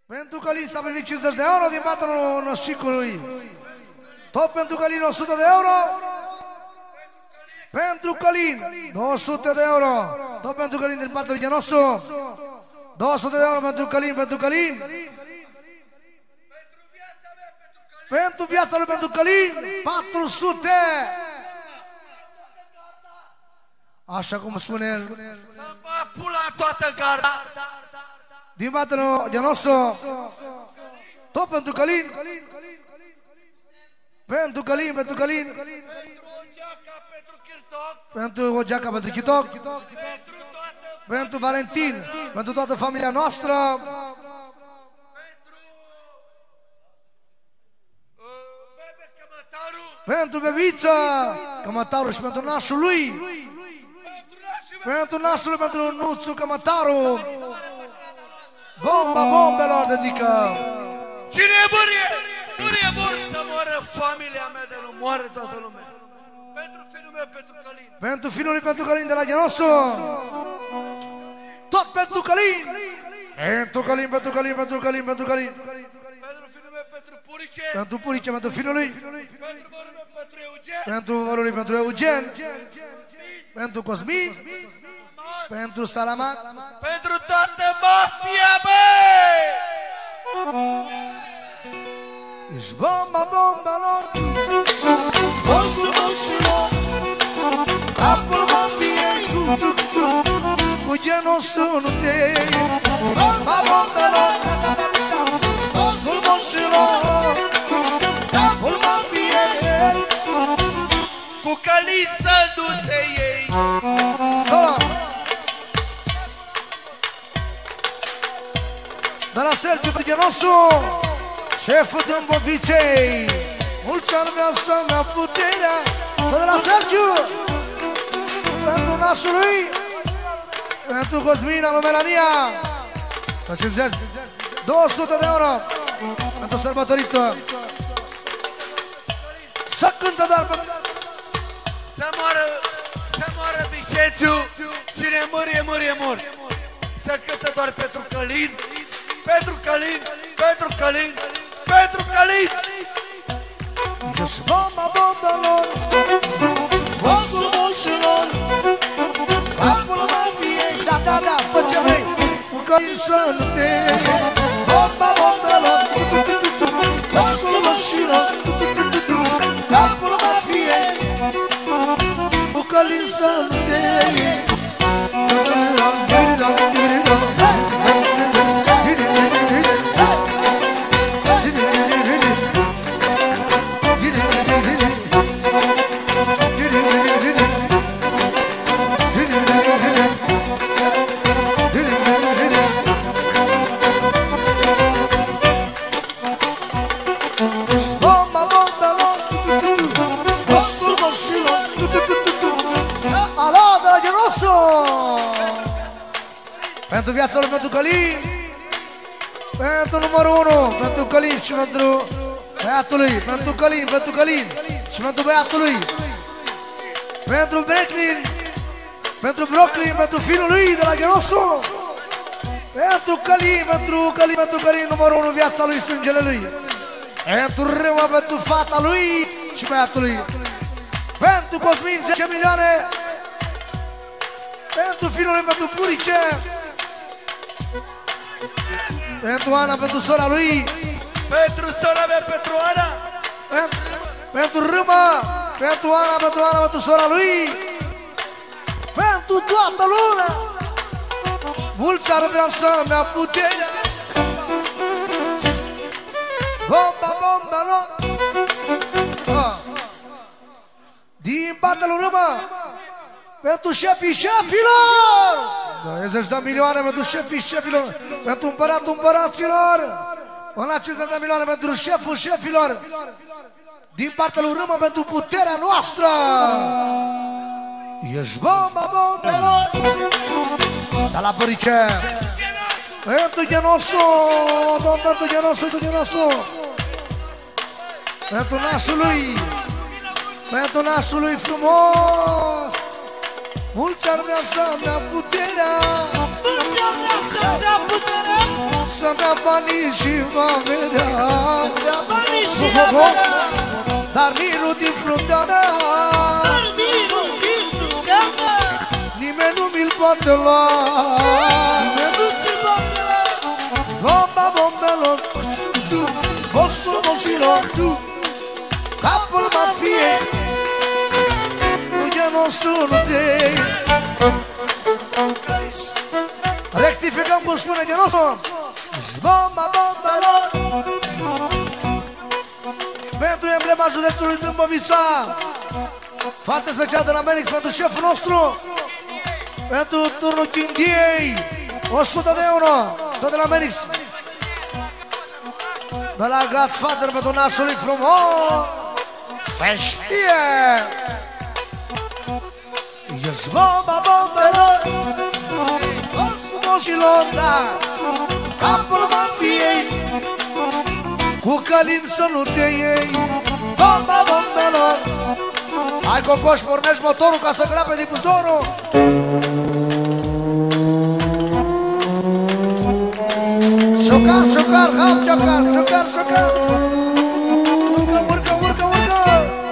Pentru Călin s-a primit 50 de euro din partea născicului. Tot pentru Călin 100 de euro. Pentru Călin 200 de euro. Tot pentru Călin din partea lui Genosu. 200 de euro pentru Călin, pentru Călin. Pentru viața lui, pentru Călin 400. Așa cum spune el. Să bag pula toată garda. Din partea lui Genosu. Tot pentru Călin. Pentru Călin, pentru Călin. Pentru o geaca, pentru Chiltoc. Pentru o geaca, pentru Chitoc. Pentru Valentin. Pentru toată familia noastră. Bebe Cămătaru. Pentru Bebiță Cămătaru și pentru nașul lui. Pentru nașul lui, pentru Nuțu Cămătaru. Bomba bombelor dedică. Cine e burie? Burie bun să moară familia mea, de nu moară toată lumea. Pentru fiul meu, pentru Călin. Pentru fiul lui, pentru Călin de la Genosu. Tot pentru Călin. Pentru Călin, pentru Călin, pentru Călin, pentru Călin. Pentru fiul meu, pentru Purice. Pentru Purice, pentru fiul lui. Pentru vărul meu, pentru Eugen. Pentru vărul lui, pentru Eugen. Pentru Cosmin. Pentru Salamac. Pentru toată mafia, băi! Ești bomba bombelor. Moșilor. Capul mafiei cu Genosu nu te iei. Bomba bombelor. Moșilor. Capul mafiei cu Călin să nu te iei. De la Sergiu de Genosu, șeful Dâmbovicei. Mulți ani viața mea puterea. De la Sergiu, pentru nașul lui, pentru Cosmina lui Melania. 200 de euro pentru sărbătorită. Să cântă doar pentru... Să moară Vicențiu. Cine mor. Să cântă doar pentru Călin. Pentru Călin, pentru Călin, pentru Călin. Ești bomba bombelor. Moșilor. Capul mafiei. Da, fă ce vrei. Cu Călin să nu te iei. Bomba bombelor. Moșilor. Capul mafiei. Cu Călin să nu te iei. Pentru viața lui, pentru Călin. Pentru numărul 1, pentru Călin și pentru băiatul lui. Pentru Călin, pentru Călin și pentru băiatul lui. Pentru Brooklyn, pentru Brooklyn, pentru fiul lui de la Genosu. Pentru Călin, pentru Călin, pentru Călin, numărul 1, viața lui, sângele lui. Pentru Râma, pentru fata lui și băiatul lui. Pentru Cosmin, 10 milioane. Pentru fiul lui, pentru Purice. Pentru Ana, pentru sora lui. Pentru sora mea, pentru Ana. Pentru Râma. Pentru Ana, pentru sora lui. Pentru toată lumea. Mulți ar vrea să mea puterea. Bomba bombelor. Din partea lui Râma. Pentru șefii șefilor. 20 de milioane pentru șefii șefilor. Pentru împăratul împăraților. Până la 50 de milioane pentru șeful șefilor. Din partea lui Râma pentru puterea noastră. Ești bomba bombelor. De la Purice. Pentru Genosu. Pentru Genosu, pentru Genosu. Pentru nașul lui. Pentru nașul lui frumos. Mulți ar vrea să-mi ia puterea. Mulți ar vrea să-mi ia puterea. să-mi ia banii și va vedea, dar mirul din fruntea mea nimeni nu mi-l poate lua. Bomba, bombelor, boxul moșilor, capul mafiei, cu genosul tăi. Rectificăm cum spune genosul. Bomba, bombelor, pentru emblema județului Dâmbovița, foarte special de la Menix, pentru șeful nostru, pentru turnul Chindiei, 100 de euro, tot de la Menix. De la Godfather pentru nașului frumos, se știe. E-s bomba, bombelor, frumoșilor, da, capul mafiei, cu Călin să nu te iei. Bomba, bombelor, hai Cocoș, pornești motorul ca să grape difuzorul. Șocar, șocar, hap, șocar, șocar, șocar. Urcă, urcă, urcă, urcă.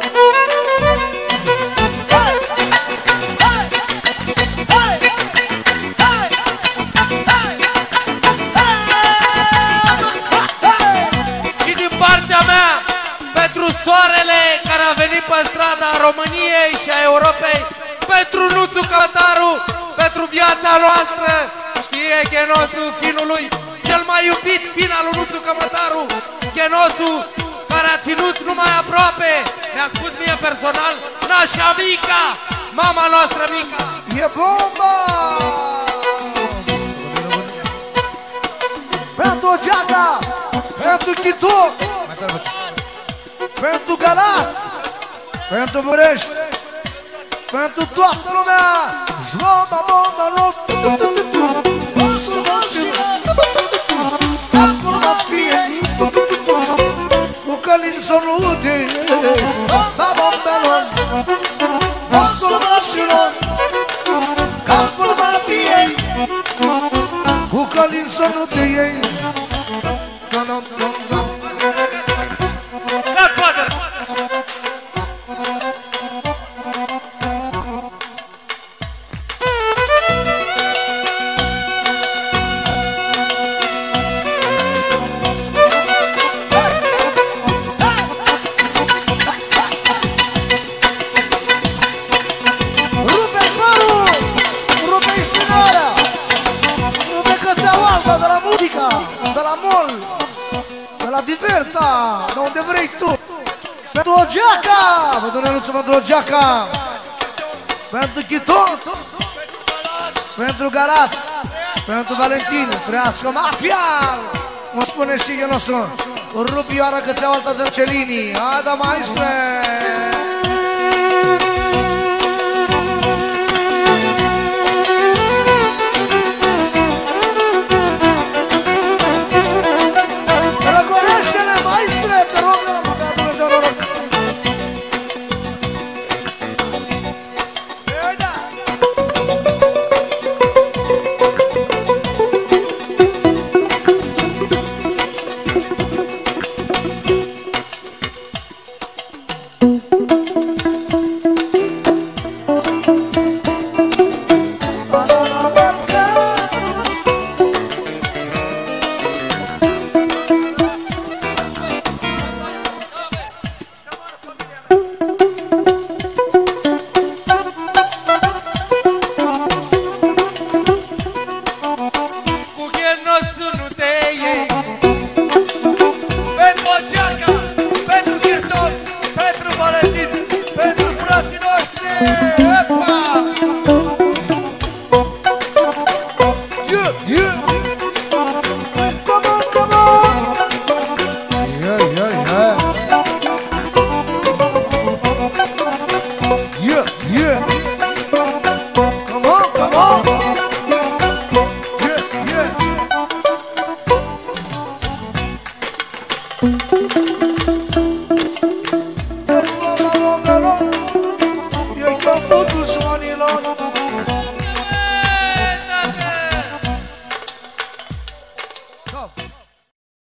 Și din partea mea, pentru soarele care a venit pe strada României și a Europei, pentru Nuțu Cămătaru, pentru viața noastră, știe Chenosul finului, cel mai iubit fin al lui Nuțu Cămătaru, Chenosul, care a ținut numai aproape, mi-a spus mie personal, nașa mica, mama noastră mica. E bomba! Pentru Geaca, pentru Chitu, pentru Galați, pentru Burești, pentru toată lumea. Bomba, bomba, bomba. Capul mafiei, cu Călin să nu te iei. Bombelor, bosul mașilor, capul mafiei, cu Călin să nu te iei. De la Mol, de la Diverta, de unde vrei tu. Pentru o geaca, pentru Neluțu, pentru o geaca, pentru Chiton, pentru Galați, pentru Valentin, trăiască mafia. Mă spune și Genosul, rupioară că ți-au altă de Celini. Ada, maestre!